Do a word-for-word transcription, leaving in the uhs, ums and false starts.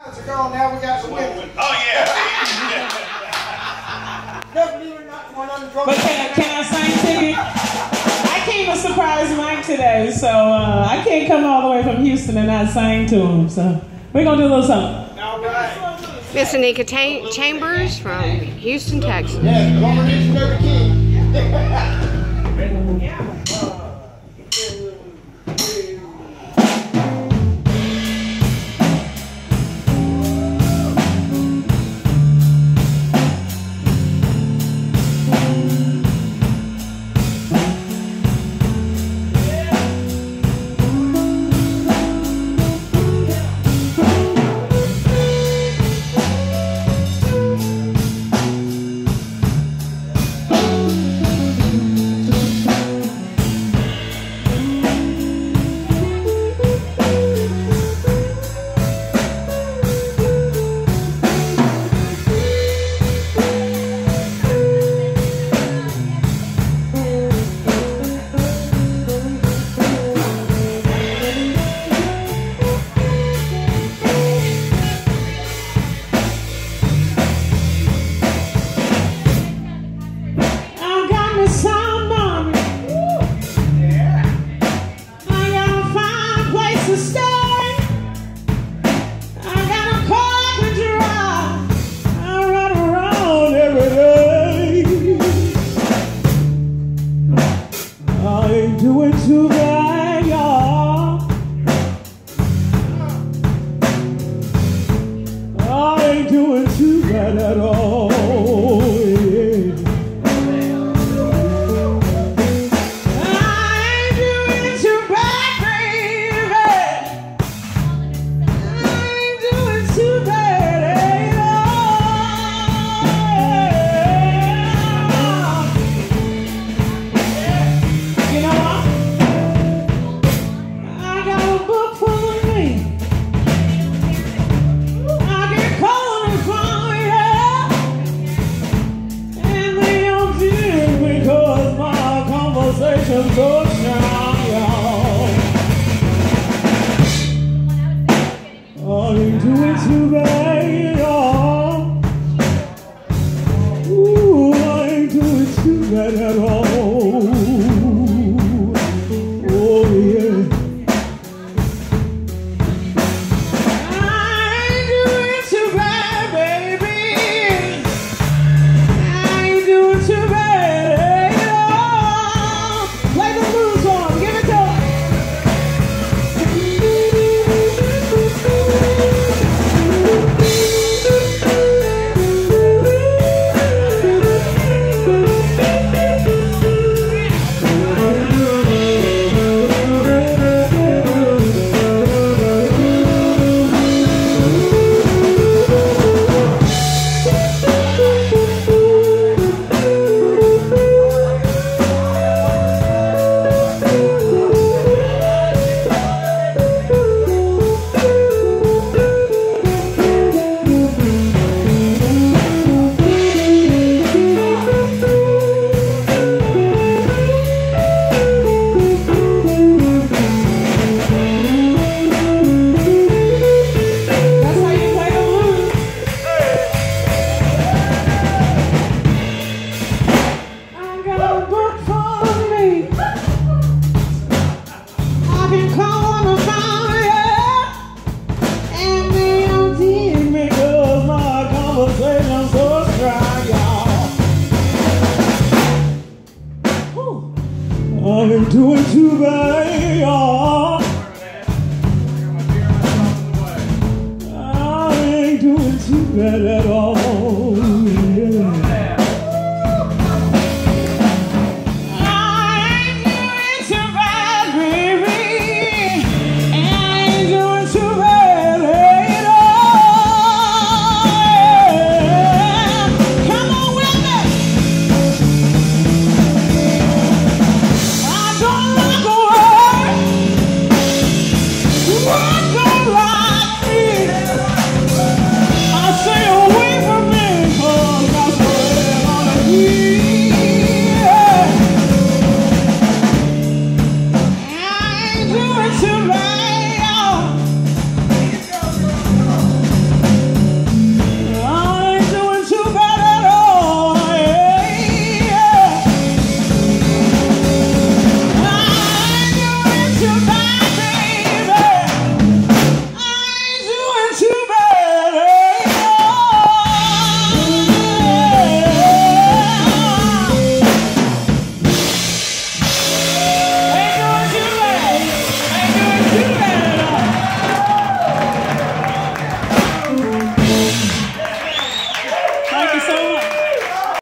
Now we got some women. Oh yeah. But can, can I sing to you? I came a surprise Mike today, so uh, I can't come all the way from Houston and not sing to him. So we're gonna do a little something. All right. Miss Anika Ta Chambers from Houston, Texas. Yes, Robert is the king. Too bad at all.